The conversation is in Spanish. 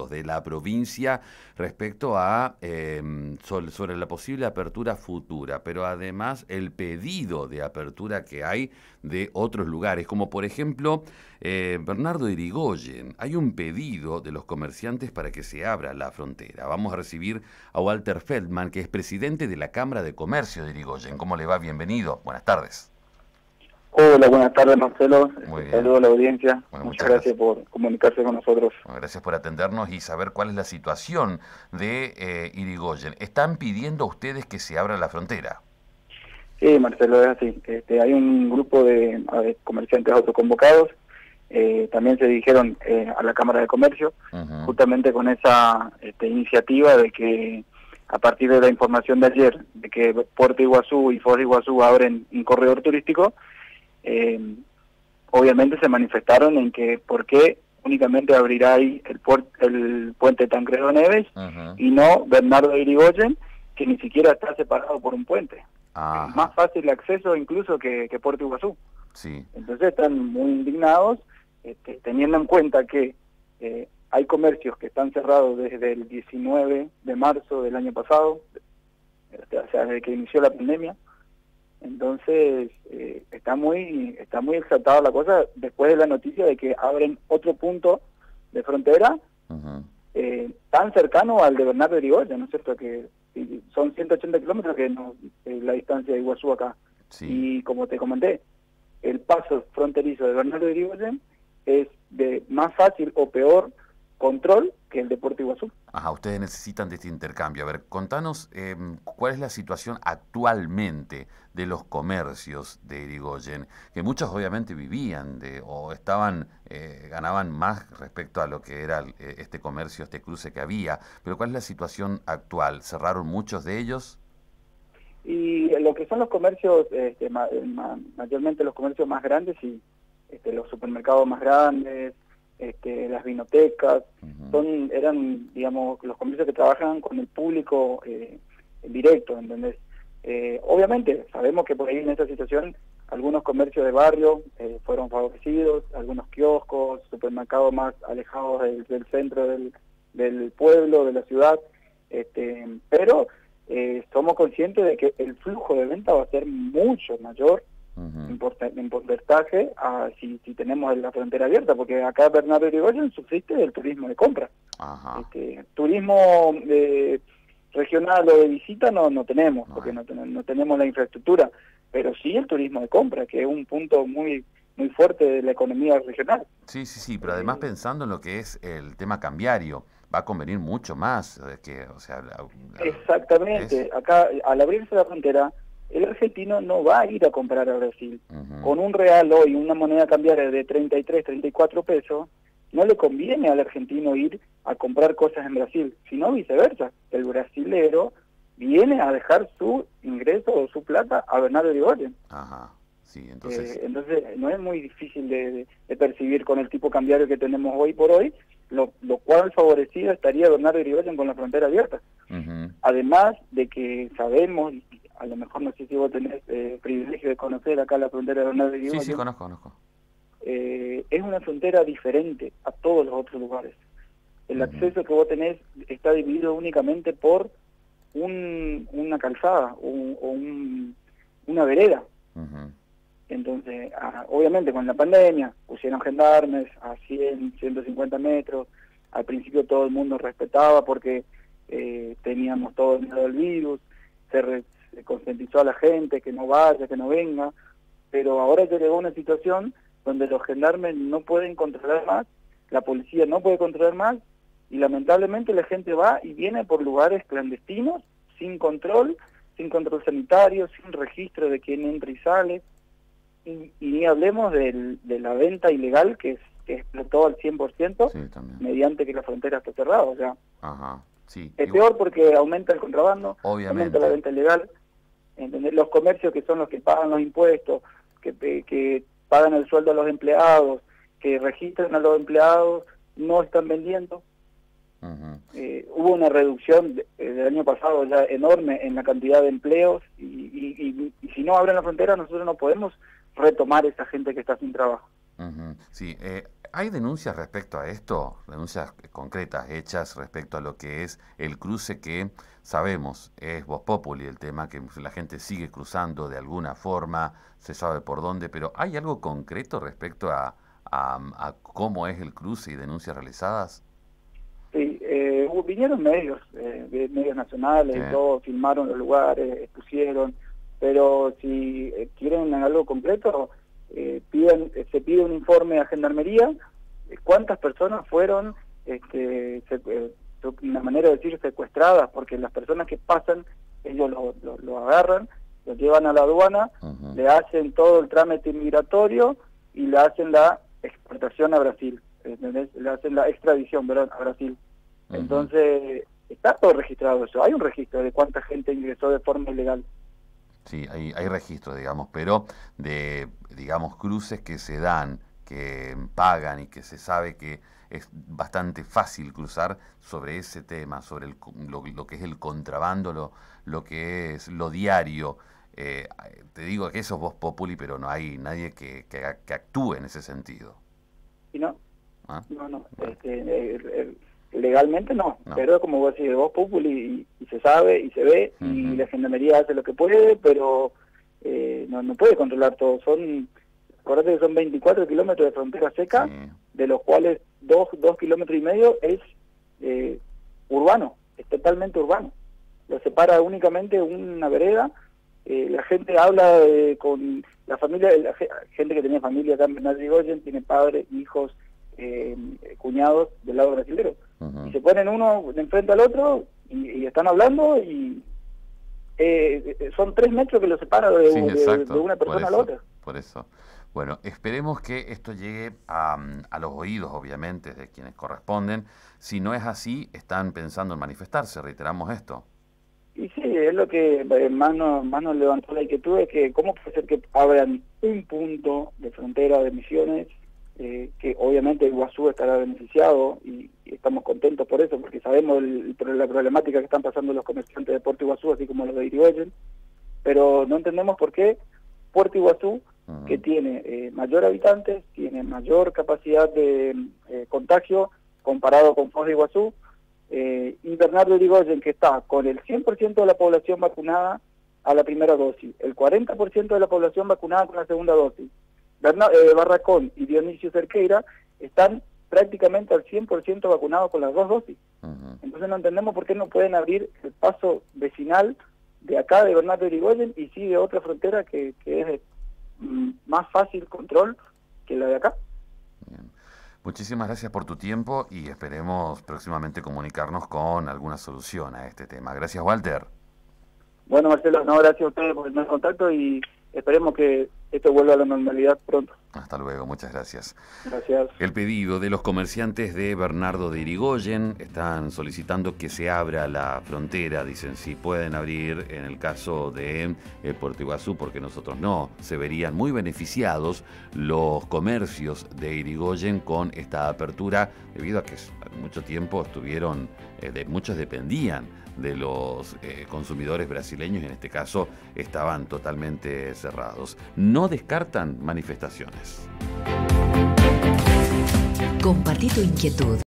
comunicados de la provincia respecto a sobre la posible apertura futura, pero además el pedido de apertura que hay de otros lugares, como por ejemplo Bernardo Irigoyen. Hay un pedido de los comerciantes para que se abra la frontera. Vamos a recibir a Walter Feldman, que es presidente de la Cámara de Comercio de Irigoyen. ¿Cómo le va? Bienvenido. Buenas tardes. Hola, buenas tardes, Marcelo. Muy bien. Saludo a la audiencia. Bueno, muchas gracias por comunicarse con nosotros. Bueno, gracias por atendernos y saber cuál es la situación de Irigoyen. ¿Están pidiendo a ustedes que se abra la frontera? Sí, Marcelo, es así. Hay un grupo de comerciantes autoconvocados. También se dirigieron a la Cámara de Comercio, justamente con esa iniciativa de que a partir de la información de ayer, de que Puerto Iguazú y Foz de Iguazú abren un corredor turístico, obviamente se manifestaron en que por qué únicamente abrirá ahí el puente Tancredo Neves y no Bernardo Irigoyen, que ni siquiera está separado por un puente. Es más fácil el acceso incluso que Puerto Iguazú. Sí. Entonces están muy indignados, teniendo en cuenta que hay comercios que están cerrados desde el 19 de marzo del año pasado, o sea, desde que inició la pandemia. Entonces está muy exaltada la cosa después de la noticia de que abren otro punto de frontera tan cercano al de Bernardo Irigoyen, ¿no es cierto? Que son 180 kilómetros que la distancia de Iguazú acá. Sí. Y como te comenté, el paso fronterizo de Bernardo Irigoyen es de más fácil o peor control que el de Puerto Iguazú. Ajá, ustedes necesitan de este intercambio. A ver, contanos cuál es la situación actualmente de los comercios de Irigoyen, que muchos obviamente vivían o estaban, ganaban más respecto a lo que era este comercio, este cruce que había, pero ¿cuál es la situación actual? ¿Cerraron muchos de ellos? Y lo que son los comercios, mayormente los comercios más grandes y los supermercados más grandes, las vinotecas, eran, digamos, los comercios que trabajan con el público directo, ¿entendés? Obviamente, sabemos que por ahí en esta situación algunos comercios de barrio fueron favorecidos, algunos kioscos, supermercados más alejados del centro del pueblo, de la ciudad, pero somos conscientes de que el flujo de venta va a ser mucho mayor en porcentaje si tenemos la frontera abierta, porque acá Bernardo Irigoyen sufriste del turismo de compra. Turismo regional o de visita no tenemos, porque no tenemos la infraestructura, pero sí el turismo de compra, que es un punto muy fuerte de la economía regional. Sí, pero además pensando en lo que es el tema cambiario, va a convenir mucho más Exactamente. Acá, al abrirse la frontera, el argentino no va a ir a comprar a Brasil. Con un real hoy, una moneda cambiaria de 33, 34 pesos, no le conviene al argentino ir a comprar cosas en Brasil, sino viceversa. El brasilero viene a dejar su ingreso o su plata a Bernardo Irigoyen. Sí, entonces no es muy difícil de percibir con el tipo cambiario que tenemos hoy por hoy, lo cual favorecido estaría Bernardo Irigoyen con la frontera abierta. Además de que sabemos, a lo mejor no sé si vos tenés privilegio de conocer acá la frontera de Bernardo Irigoyen. Sí, conozco. Es una frontera diferente a todos los otros lugares. El acceso que vos tenés está dividido únicamente por una calzada o una vereda. Entonces, obviamente con la pandemia pusieron gendarmes a 100, 150 metros. Al principio todo el mundo respetaba porque teníamos todo el miedo del virus, se concientizó a la gente que no vaya, que no venga, pero ahora ya llegó una situación donde los gendarmes no pueden controlar más, la policía no puede controlar más, y lamentablemente la gente va y viene por lugares clandestinos, sin control sanitario, sin registro de quién entra y sale, y ni hablemos de la venta ilegal que explotó al 100%, mediante que la frontera está cerrada. O sea, es peor porque aumenta el contrabando, aumenta la venta ilegal. ¿Entendés? Los comercios que son los que pagan los impuestos, que pagan el sueldo a los empleados, que registran a los empleados, no están vendiendo. Hubo una reducción del año pasado ya enorme en la cantidad de empleos y si no abren la frontera nosotros no podemos retomar esa gente que está sin trabajo. Ujú. Sí, ¿hay denuncias respecto a esto? Denuncias concretas hechas respecto a lo que es el cruce que sabemos es Vox Populi, el tema que la gente sigue cruzando de alguna forma, se sabe por dónde, pero ¿hay algo concreto respecto a cómo es el cruce y denuncias realizadas? Sí, vinieron medios, medios Sí. nacionales, todos filmaron los lugares, expusieron, pero si quieren algo completo, se pide un informe a Gendarmería, cuántas personas fueron, una manera de decir secuestradas, porque las personas que pasan, ellos lo agarran, lo llevan a la aduana, Ujú, le hacen todo el trámite migratorio y le hacen la exportación a Brasil. ¿Entendés? Le hacen la extradición, ¿verdad?, a Brasil. ujú. Entonces, está todo registrado eso. Hay un registro de cuánta gente ingresó de forma ilegal. Sí, hay registro, digamos, pero de, digamos, cruces que se dan, que pagan y que se sabe que es bastante fácil cruzar sobre ese tema, sobre lo que es el contrabando, lo que es lo diario. Te digo que eso es Vox Populi, pero no hay nadie que actúe en ese sentido. ¿Y no? ¿Ah? No. Bueno, Legalmente no, no. pero como vos decís, vos populi y se sabe y se ve y Ujú, la gendarmería hace lo que puede, pero no puede controlar todo. Acordate que son 24 kilómetros de frontera sí. seca, de los cuales 2 kilómetros y medio es urbano, es totalmente urbano. Lo separa únicamente una vereda. La gente habla con la familia, gente que tenía familia acá en Bernardo Irigoyen, tiene padres, hijos, cuñados del lado brasilero. Y Ujú. se ponen uno de enfrente al otro y están hablando y son 3 metros que los separa Sí, de exacto, una por persona a la eso, otra. por eso. Bueno, esperemos que esto llegue a los oídos, obviamente, de quienes corresponden. Si no es así, están pensando en manifestarse, reiteramos esto. Y sí, es lo que más nos levantó la inquietud, es que cómo puede ser que abran un punto de frontera de Misiones, que obviamente Iguazú estará beneficiado y estamos contentos por eso, porque sabemos la problemática que están pasando los comerciantes de Puerto Iguazú, así como los de Irigoyen, pero no entendemos por qué Puerto Iguazú, que Ujú, tiene mayor habitantes, tiene mayor capacidad de contagio comparado con Foz de Iguazú, y Bernardo Irigoyen, que está con el 100% de la población vacunada a la primera dosis, el 40% de la población vacunada con la segunda dosis. Barracón y Dionisio Cerqueira están prácticamente al 100% vacunados con las 2 dosis. ujú. Entonces no entendemos por qué no pueden abrir el paso vecinal de acá de Bernardo Irigoyen y sí de otra frontera que es de más fácil control que la de acá. Bien. Muchísimas gracias por tu tiempo y esperemos próximamente comunicarnos con alguna solución a este tema. Gracias, Walter. Bueno, Marcelo, no, gracias a ustedes por el contacto y esperemos que esto vuelva a la normalidad pronto. Hasta luego, muchas gracias. Gracias. El pedido de los comerciantes de Bernardo de Irigoyen, están solicitando que se abra la frontera, dicen si pueden abrir en el caso de Puerto Iguazú, porque nosotros no, se verían muy beneficiados los comercios de Irigoyen con esta apertura, debido a que mucho tiempo estuvieron, muchos dependían de los consumidores brasileños, y en este caso estaban totalmente cerrados. No descartan manifestaciones. Compartí tu inquietud.